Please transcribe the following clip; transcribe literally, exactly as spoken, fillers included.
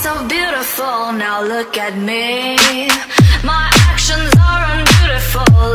so beautiful, now look at me. My actions are unbeautiful,